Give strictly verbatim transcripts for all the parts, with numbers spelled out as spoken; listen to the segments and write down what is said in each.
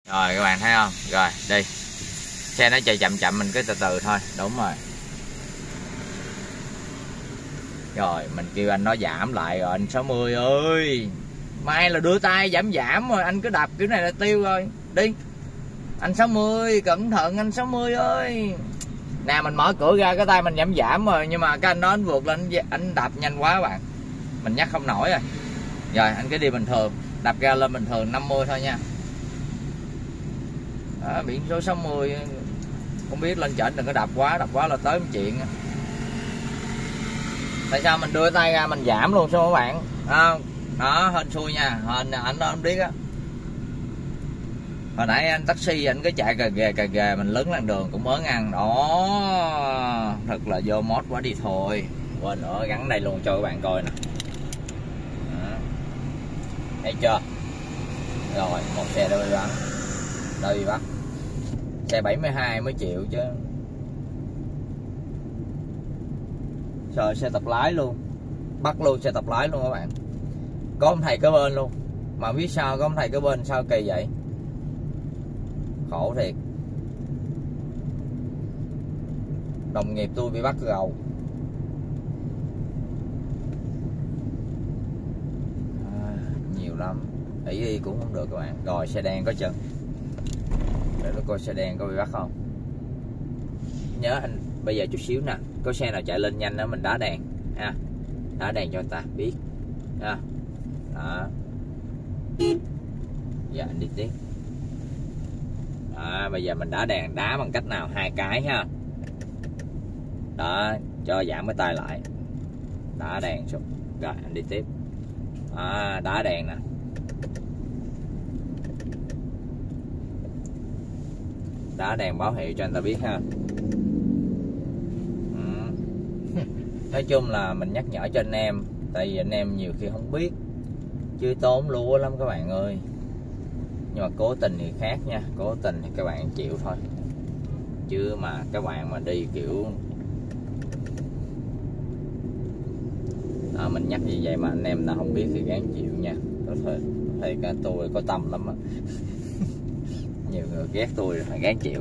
Rồi các bạn thấy không? Rồi đi. Xe nó chạy chậm chậm mình cứ từ từ thôi. Đúng rồi. Rồi mình kêu anh nó giảm lại rồi anh sáu mươi ơi. Mai là đưa tay giảm giảm rồi anh cứ đập kiểu này là tiêu rồi. Đi. Anh sáu mươi cẩn thận anh sáu mươi ơi. Nè mình mở cửa ra cái tay mình giảm giảm rồi, nhưng mà cái anh đó anh vượt lên anh đập nhanh quá các bạn. Mình nhắc không nổi rồi. Rồi anh cứ đi bình thường, đập ra lên bình thường năm mươi thôi nha. Đó, biển số sáu mươi không biết lên trển đừng có đập quá, đập quá là tới một chuyện. Tại sao mình đưa tay ra mình giảm luôn sao các bạn? À, đó hên xui nha, hên anh đó anh biết á. Hồi nãy anh taxi anh cứ chạy cà ghề cà ghề mình lấn làn đường cũng mới ăn đó, thật là vô mót quá đi thôi. Quên nữa gắn đây luôn cho các bạn coi nè. Đó. Thấy chưa? Rồi một xe đâu bị bắt, đâu bị bắt. Xe bảy mươi hai mới chịu chứ. Rồi xe tập lái luôn, bắt luôn xe tập lái luôn các bạn. Có ông thầy kế bên luôn, mà biết sao có ông thầy kế bên sao kỳ vậy? Khổ thiệt. Đồng nghiệp tôi bị bắt gầu. À, nhiều lắm, ý đi cũng không được các bạn. Rồi xe đen có chừng, để nó coi xe đen có bị bắt không. Nhớ anh bây giờ chút xíu nè, có xe nào chạy lên nhanh đó mình đá đèn ha, đá đèn cho người ta biết ha. Đó. Dạ anh đi tiếp. Đó, bây giờ mình đá đèn đá bằng cách nào? Hai cái ha. Đó, cho giảm cái tay lại. Đá đèn xuống. Rồi anh đi tiếp. À, đá đèn nè. Đá đèn báo hiệu cho anh ta biết ha. Ừ. Nói chung là mình nhắc nhở cho anh em, tại vì anh em nhiều khi không biết, chứ tốn lúa lắm các bạn ơi. Nhưng mà cố tình thì khác nha, cố tình thì các bạn chịu thôi, chứ mà các bạn mà đi kiểu à, mình nhắc như vậy mà anh em nào không biết thì gắng chịu nha. Có thể thầy các tôi có tâm lắm á. Nhiều người ghét tôi phải gắng chịu.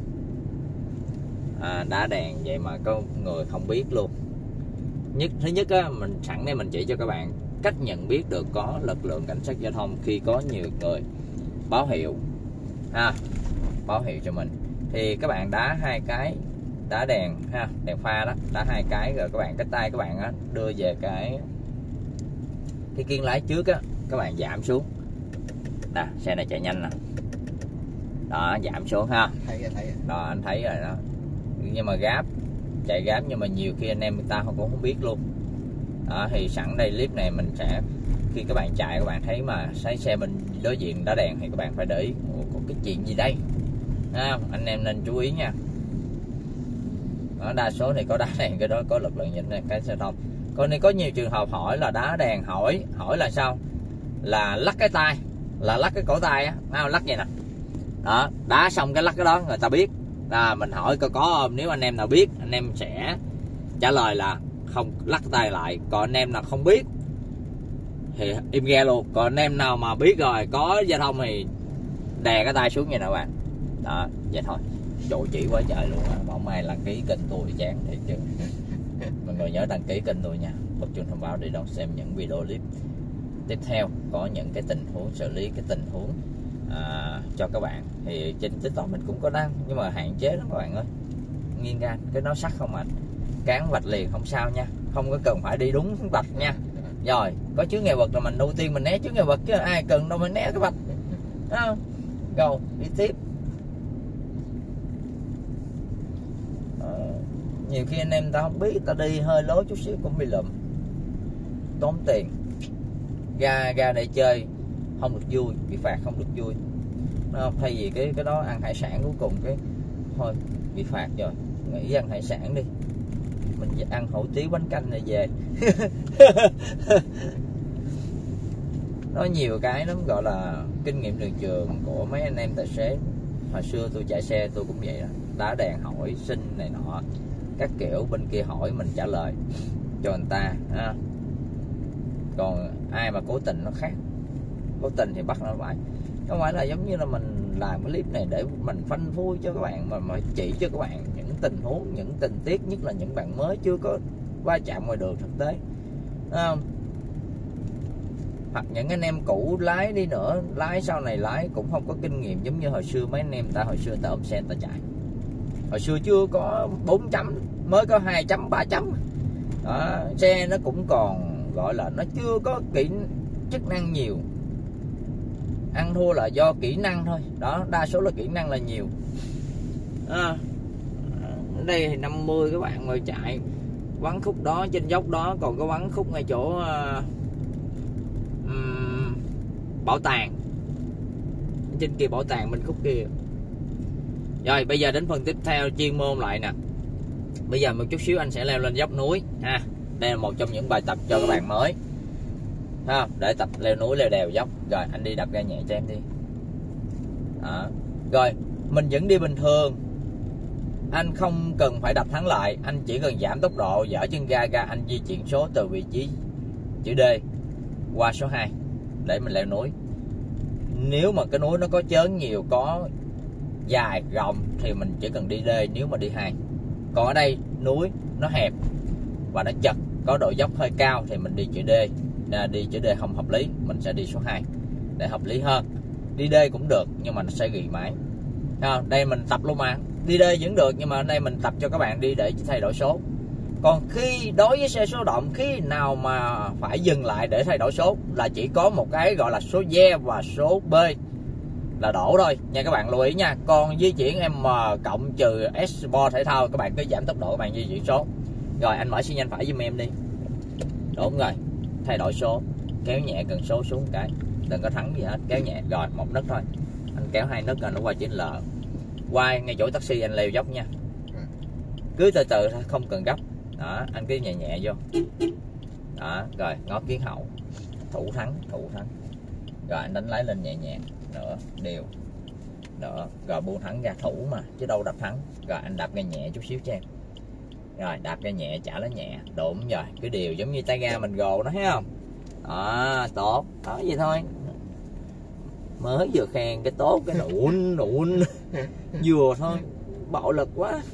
À, đá đèn vậy mà có người không biết luôn. Nhất thứ nhất á, mình sẵn đây mình chỉ cho các bạn cách nhận biết được có lực lượng cảnh sát giao thông khi có nhiều người báo hiệu ha, báo hiệu cho mình thì các bạn đá hai cái, đá đèn ha, đèn pha đó, đá hai cái rồi các bạn cái tay các bạn á đưa về cái cái kiên lái trước á, các bạn giảm xuống. Nè xe này chạy nhanh nè, đó giảm xuống ha. Thấy rồi, thấy rồi. Đó anh thấy rồi đó. Nhưng mà gáp, chạy gáp nhưng mà nhiều khi anh em người ta cũng không biết luôn. Đó, thì sẵn đây clip này mình sẽ, khi các bạn chạy các bạn thấy mà thấy xe bên đối diện đá đèn thì các bạn phải để ý có cái chuyện gì đây à, anh em nên chú ý nha. Đó, đa số thì có đá đèn cái đó có lực lượng nhận cái giao thông. Còn này có nhiều trường hợp hỏi là đá đèn, hỏi hỏi là sao, là lắc cái tay, là lắc cái cổ tay á, à, lắc vậy nè. Đó, đá xong cái lắc cái đó người ta biết là mình hỏi có có không. Nếu anh em nào biết anh em sẽ trả lời là không, lắc tay lại. Còn anh em nào không biết thì im nghe luôn. Còn anh em nào mà biết rồi có giao thông thì đè cái tay xuống như nè bạn. Đó vậy thôi. Chỗ chỉ quá trời luôn á. Mà không ai đăng ký kênh tôi thì chán thiệt chứ. Mọi người nhớ đăng ký kênh tôi nha, bật chuông thông báo để đón xem những video clip tiếp theo, có những cái tình huống xử lý cái tình huống à, cho các bạn. Thì trên TikTok mình cũng có đăng nhưng mà hạn chế lắm các bạn ơi. Nghiêng ra cái nó sắc không ảnh, cán vạch liền không sao nha, không có cần phải đi đúng vạch nha. Rồi có chướng ngại vật là mình ưu tiên mình né chướng ngại vật, chứ ai cần đâu mình né cái vạch. Đúng không? Rồi đi tiếp. Ờ, nhiều khi anh em ta không biết, ta đi hơi lố chút xíu cũng bị lụm, tốn tiền. Ra ra để chơi không được vui, bị phạt không được vui. Không, thay vì cái cái đó ăn hải sản cuối cùng cái thôi bị phạt rồi, nghỉ ăn hải sản đi, mình ăn hủ tiếu bánh canh này về. Nó nhiều cái lắm, gọi là kinh nghiệm đường trường của mấy anh em tài xế. Hồi xưa tôi chạy xe tôi cũng vậy đó, đá đèn hỏi xin này nọ các kiểu, bên kia hỏi mình trả lời cho người ta ha. Còn ai mà cố tình nó khác, cố tình thì bắt nó phải, không phải là giống như là mình mình làm cái clip này để mình phanh phui cho các bạn, mà mà chỉ cho các bạn những tình huống, những tình tiết, nhất là những bạn mới chưa có va chạm ngoài đường thực tế, không? Hoặc những anh em cũ lái đi nữa, lái sau này lái cũng không có kinh nghiệm, giống như hồi xưa mấy anh em ta hồi xưa ta ôm xe ta chạy, hồi xưa chưa có bốn chấm, mới có hai chấm ba chấm đó, xe nó cũng còn gọi là nó chưa có kỹ chức năng nhiều, ăn thua là do kỹ năng thôi đó, đa số là kỹ năng là nhiều. À, đây thì năm mươi các bạn ngồi chạy quán khúc đó trên dốc đó, còn có quán khúc ngay chỗ uh, um, bảo tàng trên kia, bảo tàng bên khúc kia. Rồi bây giờ đến phần tiếp theo chuyên môn lại nè. Bây giờ một chút xíu anh sẽ leo lên dốc núi ha. Đây là một trong những bài tập cho các bạn mới ha, để tập leo núi leo đèo dốc. Rồi anh đi đập ga nhẹ cho em đi đó. Rồi mình vẫn đi bình thường, anh không cần phải đập thắng lại, anh chỉ cần giảm tốc độ, dở chân ga ga, anh di chuyển số từ vị trí chữ D qua số hai để mình leo núi. Nếu mà cái núi nó có chớn nhiều, có dài rộng thì mình chỉ cần đi D nếu mà đi hai. Còn ở đây núi nó hẹp và nó chật, có độ dốc hơi cao thì mình đi chữ D. Nên đi chữ D không hợp lý, mình sẽ đi số hai để hợp lý hơn. Đi D cũng được nhưng mà nó sẽ ghi máy. À, đây mình tập luôn mà, đi D vẫn được, nhưng mà ở đây mình tập cho các bạn đi để thay đổi số. Còn khi đối với xe số động, khi nào mà phải dừng lại để thay đổi số là chỉ có một cái gọi là số D và số B là đổ thôi nha, các bạn lưu ý nha. Còn di chuyển M cộng trừ S Sport thể thao, các bạn cứ giảm tốc độ, các bạn di chuyển số. Rồi anh mở xi nhanh phải giùm em đi. Đúng rồi, thay đổi số, kéo nhẹ cần số xuống cái, đừng có thắng gì hết, kéo nhẹ. Rồi một nấc thôi, anh kéo hai nấc rồi nó qua chữ L. Quay ngay chỗ taxi anh leo dốc nha, cứ từ từ thôi, không cần gấp đó, anh cứ nhẹ nhẹ vô đó. Rồi ngó kiến hậu, thủ thắng, thủ thắng. Rồi anh đánh lái lên nhẹ nhẹ nữa, đều nữa, rồi buông thẳng ra, thủ mà chứ đâu đập thắng. Rồi anh đạp ga nhẹ chút xíu cho em. Rồi đạp ga nhẹ, chả lá nhẹ, đúng rồi, cứ đều giống như tay ga mình gồ nó, thấy không? Đó, tốt, đó vậy thôi. Mới vừa khen cái tốt, cái nụn nụn vừa thôi, bạo lực quá.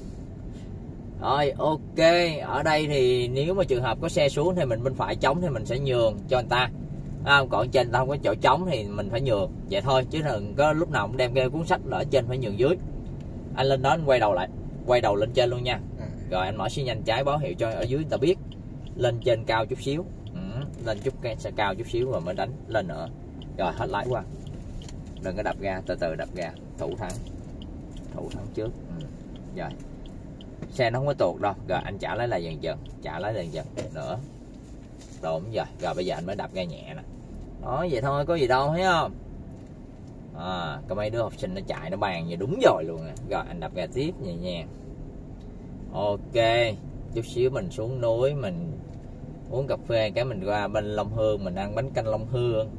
Rồi ok, ở đây thì nếu mà trường hợp có xe xuống thì mình bên phải trống thì mình sẽ nhường cho người ta. À, còn trên ta không có chỗ trống thì mình phải nhường vậy thôi, chứ đừng có lúc nào cũng đem cái cuốn sách ở trên phải nhường dưới. Anh lên đó anh quay đầu lại, quay đầu lên trên luôn nha. Rồi anh mở xi nhanh trái báo hiệu cho ở dưới người ta biết. Lên trên cao chút xíu, ừ, lên chút cái xe cao chút xíu rồi mới đánh lên nữa. Rồi hết lái qua, đừng có đập ga, từ từ đập ga, thủ thắng, thủ thắng trước. Ừ. Rồi xe nó không có tuột đâu. Rồi anh trả lái lại dần dần, trả lái dần dần nữa. Đúng rồi, rồi bây giờ anh mới đạp ga nhẹ nè. Đó vậy thôi, có gì đâu, thấy không? À, có mấy đứa học sinh nó chạy nó bàn vậy đúng rồi luôn nè. Rồi anh đạp ga tiếp nhẹ nhàng. Ok, chút xíu mình xuống núi, mình uống cà phê, cái mình qua bên Long Hương, mình ăn bánh canh Long Hương.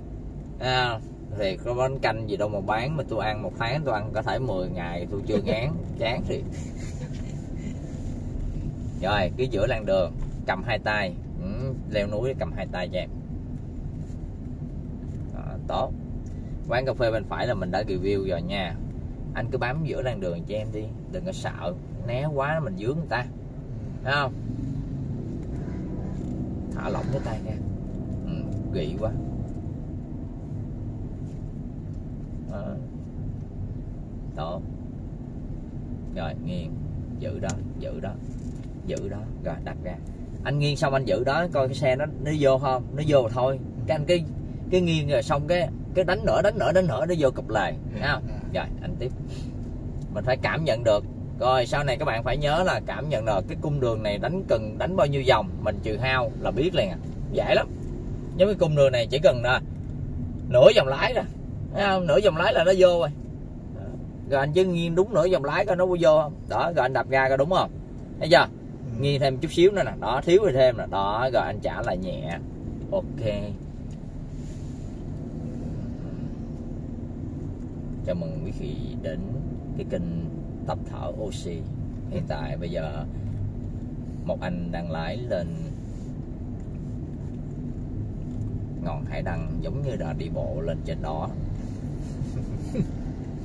À, thì có bánh canh gì đâu mà bán, mà tôi ăn một tháng tôi ăn có thể mười ngày tôi chưa ngán, chán thiệt. Rồi cứ giữa làn đường cầm hai tay, ừ, leo núi cầm hai tay cho em. Đó, tốt. Quán cà phê bên phải là mình đã review rồi nha. Anh cứ bám giữa làn đường cho em đi, đừng có sợ né quá mình dướng người ta, thấy không? Thả lỏng cái tay ra, ừ, gị quá. Đó. Tốt. Rồi nghiêng, giữ đó, giữ đó, giữ đó, rồi đặt ra. Anh nghiêng xong anh giữ đó, coi cái xe nó nó vô không, nó vô thôi. Cái anh cái cái nghiêng rồi xong cái cái đánh nữa, đánh nữa, đánh nữa, nó vô cục lề, thấy không? Rồi anh tiếp. Mình phải cảm nhận được. Rồi sau này các bạn phải nhớ là cảm nhận được cái cung đường này đánh cần đánh bao nhiêu vòng, mình trừ hao là biết liền à. Dễ lắm. Giống cái cung đường này chỉ cần là nửa vòng lái ra, thấy không? Nửa vòng lái là nó vô rồi. Rồi anh chứ nghiêng đúng nửa vòng lái coi nó vô không. Đó, rồi anh đạp ga coi đúng không? Thấy chưa? Nghiêng thêm chút xíu nữa nè, đó, thiếu rồi thêm nè, đó, rồi anh trả lại nhẹ. Ok. Chào mừng quý vị đến cái kênh tập thở oxy. Hiện tại bây giờ một anh đang lái lên ngọn hải đăng giống như là đi bộ lên trên đó.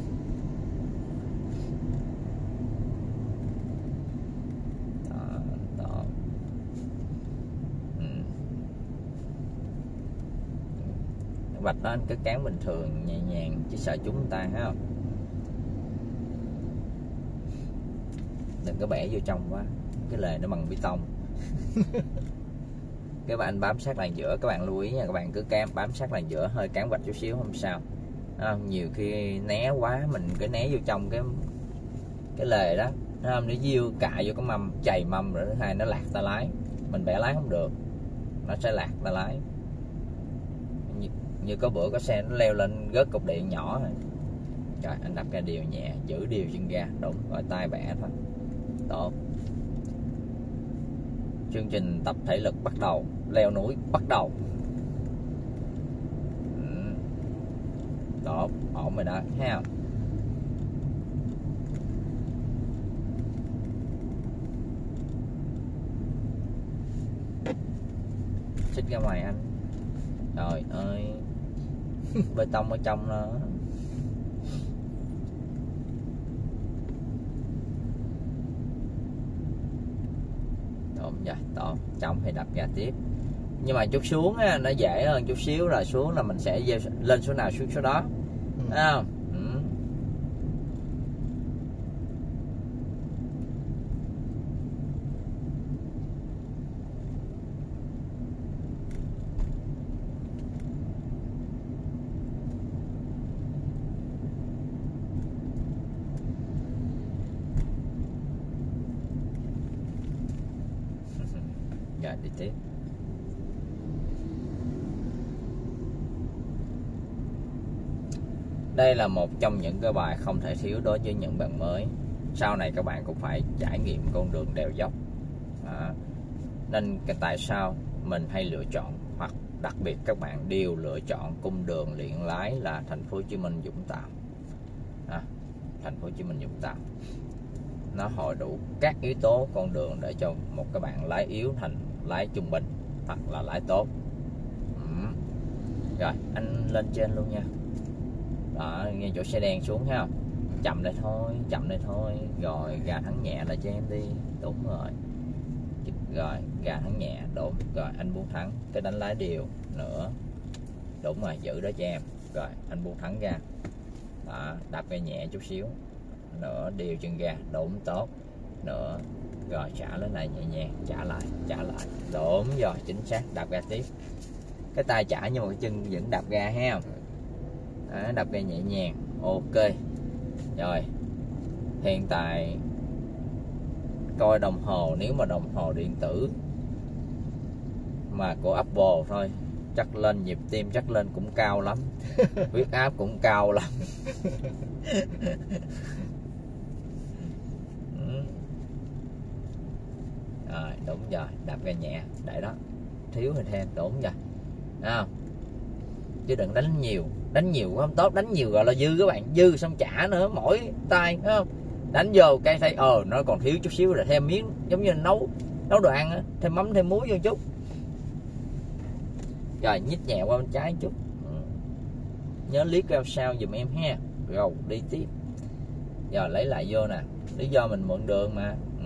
vạch đó anh cứ cán bình thường nhẹ nhàng, chứ sợ trúng người ta, thấy không? Đừng có bẻ vô trong quá, cái lề nó bằng bê tông. Các bạn bám sát làn giữa, các bạn lưu ý nha, các bạn cứ cán bám sát làn giữa, hơi cán vạch chút xíu không sao. À, nhiều khi né quá mình cứ né vô trong cái cái lề đó, không, nó diêu cạ vô cái mâm, chày mâm, rồi thứ hai nó lạc ta lái, mình bẻ lái không được, nó sẽ lạc ta lái. Như, như có bữa có xe nó leo lên gớt cục điện nhỏ rồi. Trời, anh đập ga điều nhẹ, giữ điều chân ga, đúng, rồi tay bẻ thôi. Tốt. Chương trình tập thể lực bắt đầu, leo núi bắt đầu. Ừ. Tốt, ổn rồi đó, thấy không? Xích ra ngoài anh. Trời ơi, bê tông ở trong nó. Tốt rồi, tốt. Trong thì đập ga tiếp. Nhưng mà chút xuống á, nó dễ hơn chút xíu, là xuống là mình sẽ lên số nào xuống số đó. Ừ. Thấy không? Ừ. Rồi đi tiếp. Đây là một trong những cái bài không thể thiếu đối với những bạn mới. Sau này các bạn cũng phải trải nghiệm con đường đèo dốc. Đó. Nên cái tại sao mình hay lựa chọn, hoặc đặc biệt các bạn đều lựa chọn cung đường luyện lái là thành phố Hồ Chí Minh Vũng Tàu. Đó. Thành phố Hồ Chí Minh Vũng Tàu nó hội đủ các yếu tố con đường để cho một các bạn lái yếu thành lái trung bình hoặc là lái tốt. Ừ. Rồi anh lên trên luôn nha. Đó, ngay chỗ xe đen xuống ha. Chậm lại thôi, chậm lại thôi. Rồi gà thắng nhẹ lại cho em đi. Đúng rồi. Rồi gà thắng nhẹ, đúng. Rồi anh buông thắng, cái đánh lái đều nữa. Đúng rồi, giữ đó cho em. Rồi anh buông thắng ra. Đó, đạp ga nhẹ chút xíu nữa, điều chân ga, đúng, tốt. Nữa, rồi trả lên này nhẹ nhàng, trả lại, trả lại. Đúng rồi, chính xác, đạp ga tiếp. Cái tay trả nhưng mà cái chân vẫn đạp ga ha. Đó, đạp ga nhẹ nhàng, ok. Rồi, hiện tại coi đồng hồ, nếu mà đồng hồ điện tử mà của Apple thôi, chắc lên nhịp tim chắc lên cũng cao lắm. Huyết áp cũng cao lắm. Rồi, đúng rồi, đạp ga nhẹ, để đó. Thiếu thì thêm, đúng rồi. Thấy không? Chứ đừng đánh nhiều, đánh nhiều không tốt, đánh nhiều gọi là dư các bạn, dư xong trả nữa, mỗi tay, thấy không? Đánh vô cái thấy ờ nó còn thiếu chút xíu là thêm miếng, giống như nấu nấu đồ ăn á, thêm mắm thêm muối vô chút. Rồi nhích nhẹ qua bên trái chút. Ừ. Nhớ liếc ra sau giùm em ha. Rồi đi tiếp. Rồi lấy lại vô nè, lý do mình mượn đường mà. Ừ.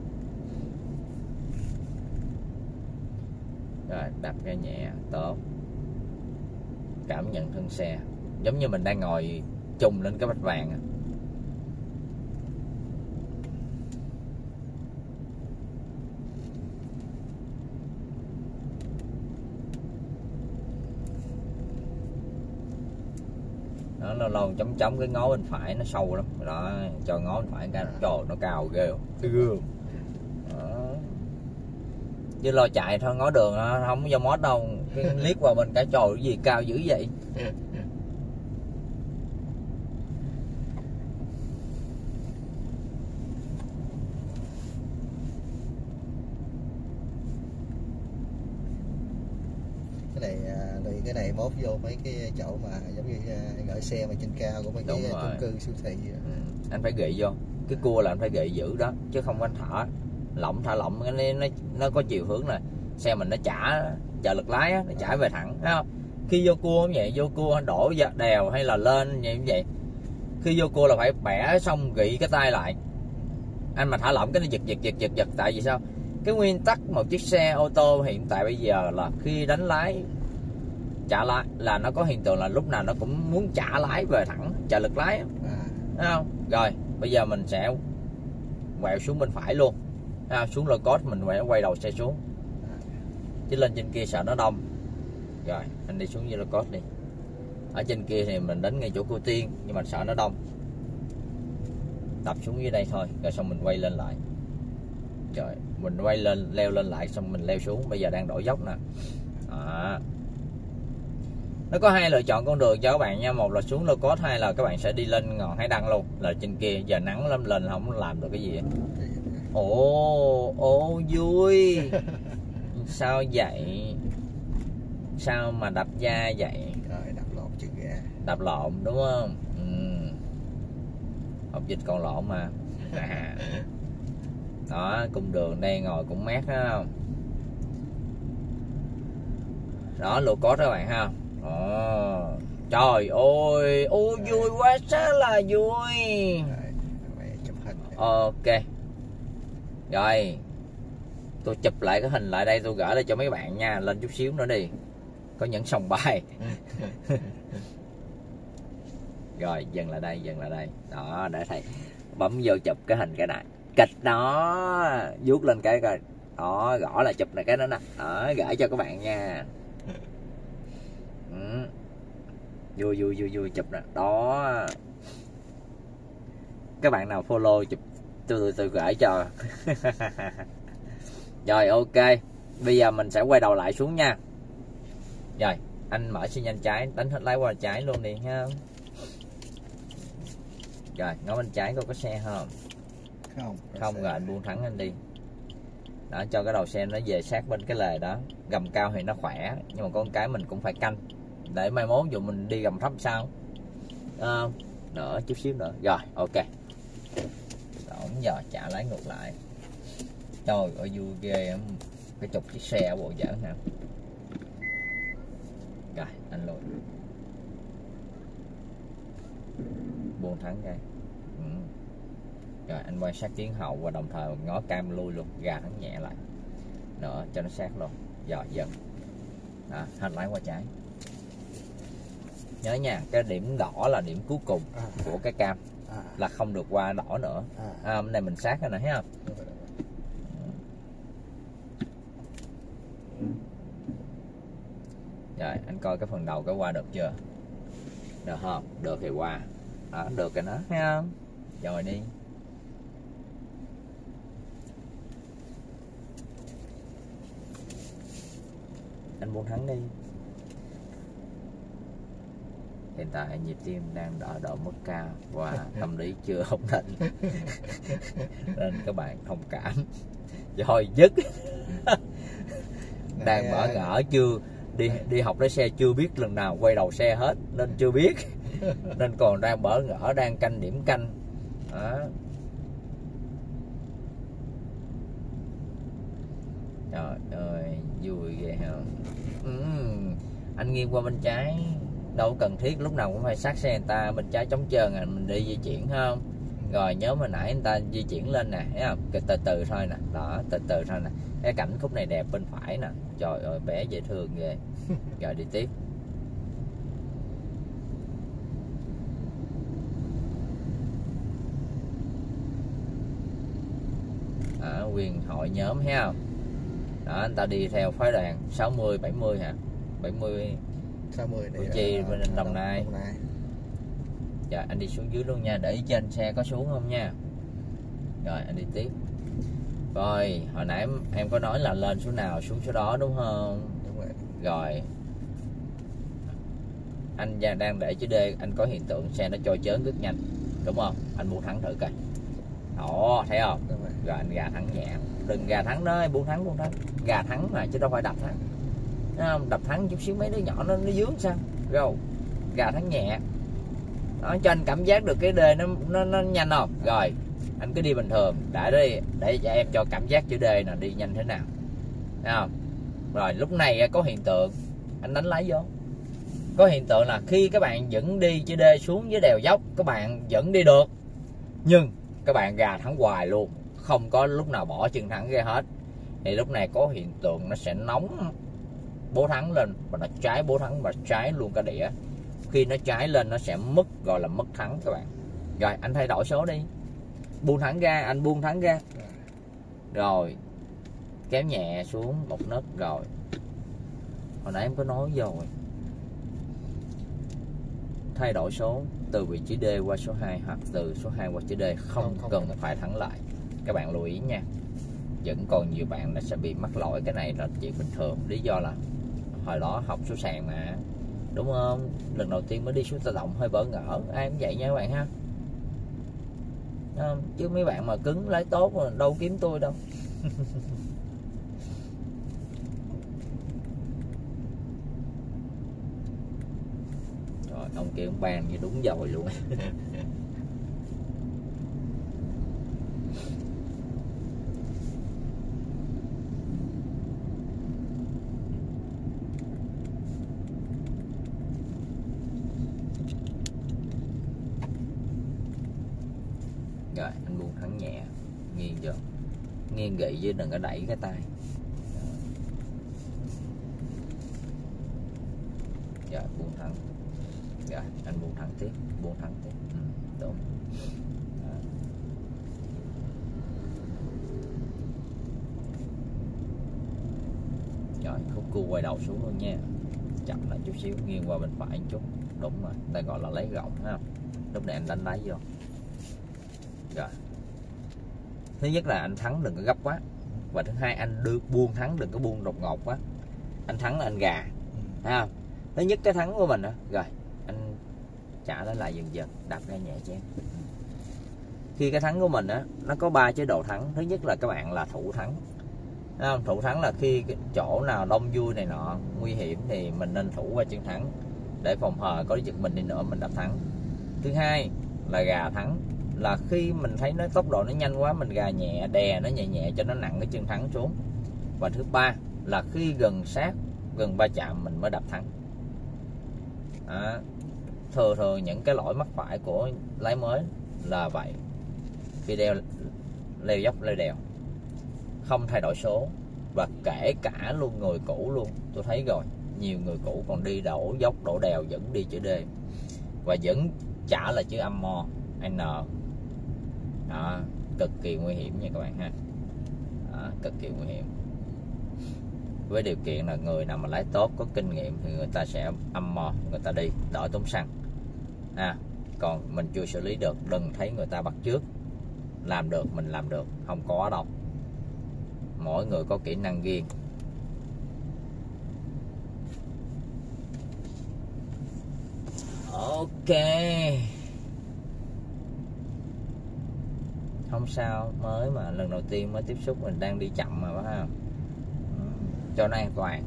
Rồi đạp ga nhẹ, tốt. Cảm nhận thân xe giống như mình đang ngồi trùng lên cái vách vàng. Đó, lâu lâu chống chống cái ngó bên phải nó sâu lắm đó, cho ngó bên phải cái trời nó cao ghê không? Chứ lo chạy thôi, ngó đường nó không có do mót đâu, cái liếc qua bên cái trời cái gì cao dữ vậy. Cái này thì cái này mốt vô mấy cái chỗ mà giống như gửi xe mà trên cao của mấy cái chung cư siêu thị vậy. Ừ. Anh phải gậy vô cái cua là anh phải gậy giữ đó, chứ không anh thả lỏng thả lỏng nó nó nó có chiều hướng là xe mình nó chả trợ lực lái á, nó chả về thẳng, thấy không? Khi vô cua như vậy, vô cua đổ đèo hay là lên như vậy, khi vô cua là phải bẻ xong gị cái tay lại. Anh mà thả lỏng cái nó giật giật giật giật giật tại vì sao? Cái nguyên tắc một chiếc xe ô tô hiện tại bây giờ là khi đánh lái trả lái là nó có hiện tượng là lúc nào nó cũng muốn trả lái về thẳng, trợ lực lái á. Thấy không? Rồi bây giờ mình sẽ quẹo xuống bên phải luôn, à, xuống low cost mình quẹo quay đầu xe xuống, chứ lên trên kia sợ nó đông. Rồi anh đi xuống dưới low cost đi. Ở trên kia thì mình đến ngay chỗ cô Tiên, nhưng mà sợ nó đông, đập xuống dưới đây thôi, rồi xong mình quay lên lại. Rồi mình quay lên, leo lên lại, xong mình leo xuống. Bây giờ đang đổi dốc nè. Đó. Nó có hai lựa chọn con đường cho các bạn nha. Một là xuống low cost, hai là các bạn sẽ đi lên ngọn Hải Đăng luôn. Là trên kia giờ nắng lắm, lên không làm được cái gì. Ồ, ồ vui. Sao vậy? Sao mà đập da vậy? Rồi đập lộn chân ga. Đập lộn đúng không? Ừ. Học dịch còn lộn mà. À. Đó, cung đường đây ngồi cũng mát đó. Đó, low cost các bạn ha. Ồ, trời ơi, ô vui quá, sao là vui. Rồi, chụp hình. Ok. Rồi, tôi chụp lại cái hình lại đây, tôi gửi lại cho mấy bạn nha. Lên chút xíu nữa đi, có những sòng bài. Rồi, dừng lại đây, dừng lại đây. Đó, để thầy bấm vô chụp cái hình cái này. Kịch đó, vuốt lên cái coi. Đó, gõ là chụp này cái đó nè. Đó, gửi cho các bạn nha. Ừ. Vui vui vui vui chụp nè. Đó. Các bạn nào follow chụp tôi tôi, tôi gửi cho. Rồi ok. Bây giờ mình sẽ quay đầu lại xuống nha. Rồi, anh mở xi nhan trái, đánh hết lái qua trái luôn đi ha. Rồi, ngó bên trái coi có xe không? Không. Không, rồi anh buông thẳng anh đi. Đó, cho cái đầu xe nó về sát bên cái lề đó. Gầm cao thì nó khỏe, nhưng mà con cái mình cũng phải canh để mai mốt dù mình đi gầm thấp sao. À, nữa chút xíu nữa. Rồi ok. Ổng giờ trả lái ngược lại. Trời ơi vui ghê. Cái chục chiếc xe ở bộ giỡn hả? Rồi anh lùi, buông thắng ra. Ừ. Rồi anh quan sát tiếng hậu và đồng thời ngó cam lui luôn, gà thắng nhẹ lại nữa cho nó sát luôn. Rồi dần. Đó, hành lái qua trái. Nhớ nha, cái điểm đỏ là điểm cuối cùng à, của cái cam à, là không được qua đỏ nữa. À, à bên này mình sát cái này thấy không? Rồi anh coi cái phần đầu cái qua được chưa? Được không? Được thì qua. Đó, được rồi nó thấy không? Rồi đi. Anh buông thắng đi. Hiện tại nhịp tim đang ở độ mức cao và tâm lý chưa ổn định. Nên các bạn thông cảm. Rồi dứt. Đang bỡ ngỡ chưa đi đi học lái xe, chưa biết lần nào quay đầu xe hết nên chưa biết. Nên còn đang bỡ ngỡ, đang canh điểm canh. Đó. Trời ơi vui ghê không? Ừ. Anh nghiêng qua bên trái đâu cần thiết lúc nào cũng phải sát xe người ta, bên trái trống trơn à, mình đi di chuyển không? Rồi nhớ hồi nãy người ta di chuyển lên nè, thấy không? Từ từ thôi nè, đó, từ từ thôi nè. Cái cảnh khúc này đẹp bên phải nè. Trời ơi bé dễ thương ghê. Rồi đi tiếp. À, quyền hội nhóm thấy không? Đó, anh ta đi theo phái đoàn sáu mươi bảy mươi hả? bảy mươi sáu mươi Củ Chi bên Đồng Nai. Đồng Nai. Dạ anh đi xuống dưới luôn nha, để ý trên xe có xuống không nha. Rồi anh đi tiếp. Rồi hồi nãy em có nói là lên số nào xuống số đó đúng không? Đúng rồi. Rồi anh đang để chữ D, anh có hiện tượng xe nó trôi chớn rất nhanh đúng không? Anh buông thắng thử coi. Ồ thấy không? Rồi. Rồi anh gà thắng nhẹ. Đừng gà thắng đó, buông thắng buông thắng. Gà thắng mà chứ đâu phải đập thắng. Thấy không? Đập thắng chút xíu mấy đứa nhỏ nó nó dướng sao? Rồi gà thắng nhẹ. Đó, cho anh cảm giác được cái đề nó nó nó nhanh không? Rồi anh cứ đi bình thường đã đi, để cho em cho cảm giác chữ D là đi nhanh thế nào. Thấy không? Rồi lúc này có hiện tượng anh đánh lái vô. Có hiện tượng là khi các bạn dẫn đi chữ D xuống dưới đèo dốc, các bạn vẫn đi được, nhưng các bạn gà thắng hoài luôn, không có lúc nào bỏ chân thắng ra hết. Thì lúc này có hiện tượng nó sẽ nóng bố thắng lên và nó trái bố thắng và trái luôn cả đĩa. Khi nó trái lên nó sẽ mất, gọi là mất thắng các bạn. Rồi anh thay đổi số đi, buông thắng ra, anh buông thắng ra, rồi kéo nhẹ xuống một nấc. Rồi hồi nãy em có nói rồi, thay đổi số từ vị trí D qua số hai hoặc từ số hai qua chữ D, không, không, không cần phải thắng lại. Các bạn lưu ý nha. Vẫn còn nhiều bạn là sẽ bị mắc lỗi, cái này là chuyện bình thường. Lý do là hồi đó học số sàn mà, đúng không? Lần đầu tiên mới đi số tự động hơi bỡ ngỡ, ai cũng vậy nha các bạn ha. Chứ mấy bạn mà cứng lái tốt đâu kiếm tôi đâu. Rồi ông kia ông ban như đúng dồi luôn. Rồi anh buông thắng nhẹ, nghiêng chưa, nghiêng gậy chứ đừng có đẩy cái tay. Rồi buông thắng, rồi anh buông thắng tiếp, buông thắng tiếp, ừ, đúng. Rồi khúc cua quay đầu xuống luôn nha, chậm lại chút xíu, nghiêng qua bên phải một chút, đúng rồi, đây gọi là lấy gọng ha. Lúc này anh đánh đáy vô. Rồi thứ nhất là anh thắng đừng có gấp quá, và thứ hai anh đưa buông thắng đừng có buông đột ngột quá. Anh thắng là anh gà, thấy không? Thứ nhất cái thắng của mình đó, rồi anh trả nó lại dần dần, đạp ra nhẹ chén. Khi cái thắng của mình á, nó có ba chế độ thắng. Thứ nhất là các bạn là thủ thắng, thấy không? Thủ thắng là khi cái chỗ nào đông vui này nọ nguy hiểm thì mình nên thủ qua chân thắng để phòng hờ có giật mình đi nữa mình đạp thắng. Thứ hai là gà thắng, là khi mình thấy nó tốc độ nó nhanh quá mình gà nhẹ, đè nó nhẹ nhẹ cho nó nặng cái chân thắng xuống. Và thứ ba là khi gần sát, gần va chạm mình mới đạp thắng. À, thường thường những cái lỗi mắc phải của lái mới là vậy. Khi đeo leo dốc leo đèo không thay đổi số, và kể cả luôn người cũ luôn, tôi thấy rồi, nhiều người cũ còn đi đổ dốc đổ đèo vẫn đi chữ D và vẫn trả là chữ âm mo N. Đó, cực kỳ nguy hiểm nha các bạn ha. Đó, cực kỳ nguy hiểm. Với điều kiện là người nào mà lái tốt có kinh nghiệm thì người ta sẽ âm mò, người ta đi đỡ tốn xăng. À, còn mình chưa xử lý được, đừng thấy người ta bắt trước. Làm được mình làm được, không có đâu. Mỗi người có kỹ năng riêng. Ok, không sao, mới mà lần đầu tiên mới tiếp xúc, mình đang đi chậm mà phải không? Cho nó an toàn.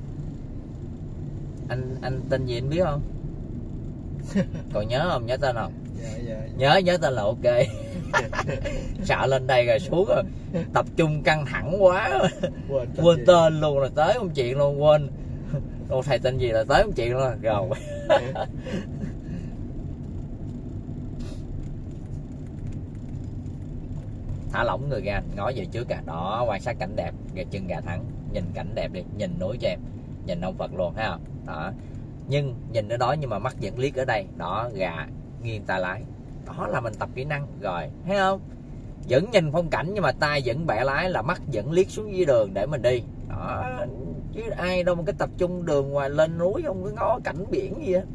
Anh anh tên gì anh biết không? Còn nhớ không? Nhớ tên không? Dạ, dạ, dạ. Nhớ nhớ tên là ok. Sợ lên đây rồi xuống rồi tập trung căng thẳng quá, quên tên, quên tên luôn, là tới công chuyện luôn, quên. Ô, thầy tên gì là tới công chuyện luôn rồi. Thả lỏng người ra, ngó về trước cả đó, quan sát cảnh đẹp, gà chân gà thắng, nhìn cảnh đẹp đi, nhìn núi cho em, nhìn ông Phật luôn, thấy không? Đó, nhưng nhìn ở đó nhưng mà mắt vẫn liếc ở đây, đó, gà nghiêng tay lái, đó là mình tập kỹ năng rồi, thấy không? Vẫn nhìn phong cảnh nhưng mà tay vẫn bẻ lái, là mắt vẫn liếc xuống dưới đường để mình đi, đó, chứ ai đâu mà cái tập trung đường ngoài lên núi không có ngó cảnh biển gì á.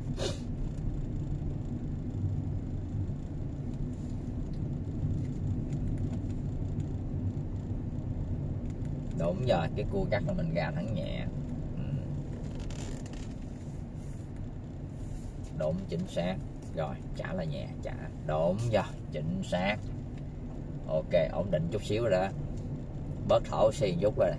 Đúng giờ cái cua cắt là mình gà thắng nhẹ. Đúng, chính xác. Rồi trả là nhẹ, trả đúng giờ, chính xác. Ok, ổn định chút xíu rồi đó, bớt thở oxy chút rồi.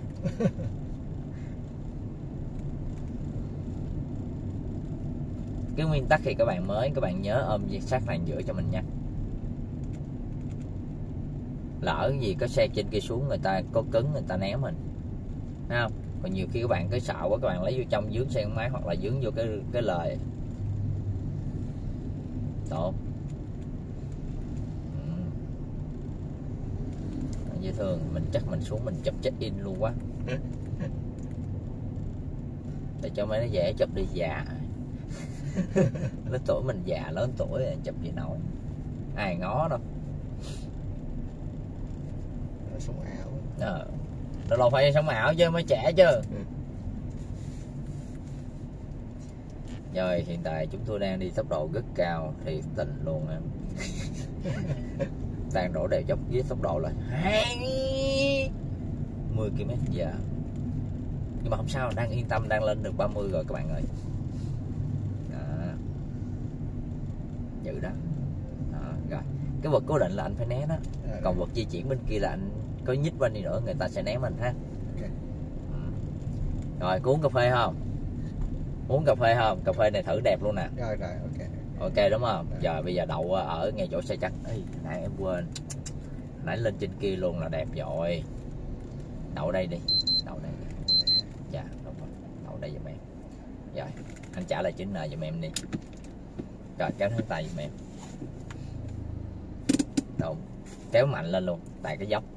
Cái nguyên tắc thì các bạn mới, các bạn nhớ ôm sát làn giữa cho mình nha. Lỡ gì có xe trên kia xuống, người ta có cứng người ta né mình, thấy không? Còn nhiều khi các bạn cứ sợ quá, các bạn lấy vô trong dướng xe máy hoặc là dướng vô cái cái lời tốt. Ừ. Dễ thương, mình chắc mình xuống mình chụp check in luôn quá. để cho mấy nó dễ chụp đi già. Lớn tuổi mình già lớn tuổi chụp gì nổi, ai ngó đâu. Sống ảo. Ờ. Nó đâu phải sống ảo chứ, mới trẻ chứ. Ừ. Rồi hiện tại chúng tôi đang đi tốc độ rất cao thì tình luôn em. Đang đổ đều dốc với tốc độ là hai mươi ki lô mét giờ. Nhưng mà không sao, đang yên tâm, đang lên được ba mươi rồi các bạn ơi. Đó. Dữ đó. Đó. Rồi cái vật cố định là anh phải né đó, còn vật di chuyển bên kia là anh có nhích bên đi nữa người ta sẽ né mình ha. Okay. Ừ. Rồi có uống cà phê không? Uống cà phê không? Cà phê này thử đẹp luôn nè. Rồi rồi ok. Ok đúng không? Rồi. Giờ bây giờ đậu ở ngay chỗ xe chắc. Ê, nãy em quên. Nãy lên trên kia luôn là đẹp rồi. Đậu đây đi. Đậu đây. Dạ đúng rồi. Đậu đây giùm em. Rồi anh trả lại chín nợ giùm em đi. Rồi kéo thẳng tay giùm em. Đúng. Kéo mạnh lên luôn tại cái dốc.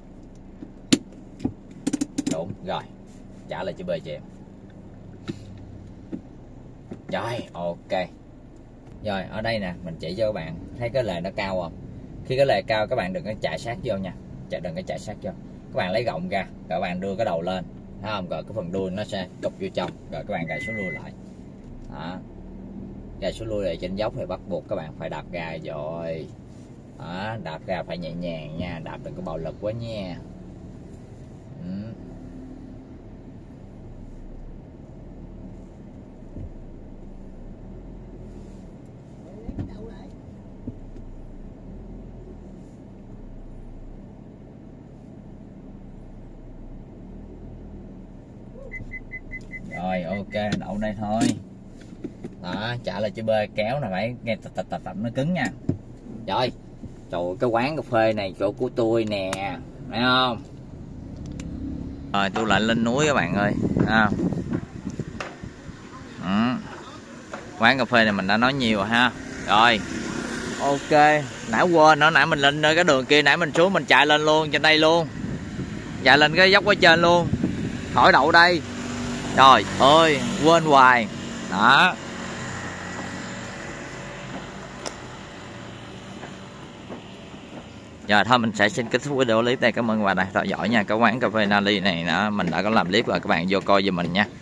Đúng rồi. Trả lại chữ B cho em. Rồi ok. Rồi ở đây nè mình chỉ cho các bạn thấy cái lề nó cao không? Khi cái lề cao các bạn đừng có chạy sát vô nha, chạy đừng có chạy sát vô. Các bạn lấy gọng ra, các bạn đưa cái đầu lên, thấy không? Rồi cái phần đuôi nó sẽ cụp vô trong, rồi các bạn gài xuống lui lại. Đó. Gài xuống lui lại trên dốc thì bắt buộc các bạn phải đạp ga rồi. Đó, đạp ga phải nhẹ nhàng nha, đạp đừng có bạo lực quá nha. Ừ. Rồi ok, đậu đây thôi. Đó, trả lại chữ B, kéo là phải nghe tập tập tập tập nó cứng nha. Rồi, trời cái quán cà phê này chỗ của tôi nè, thấy không? Rồi tôi lại lên núi các bạn ơi, à. Ừ. Quán cà phê này mình đã nói nhiều rồi ha. Rồi, ok, nãy quên nữa, nãy mình lên cái đường kia, nãy mình xuống mình chạy lên luôn trên đây luôn, chạy lên cái dốc ở trên luôn, khỏi đậu đây. Trời ơi, quên hoài. Đó. Giờ thôi mình sẽ xin kết thúc video clip này. Cảm ơn các bạn đã theo dõi nha. Cái quán cà phê Nali này đó mình đã có làm clip rồi, các bạn vô coi giùm mình nha.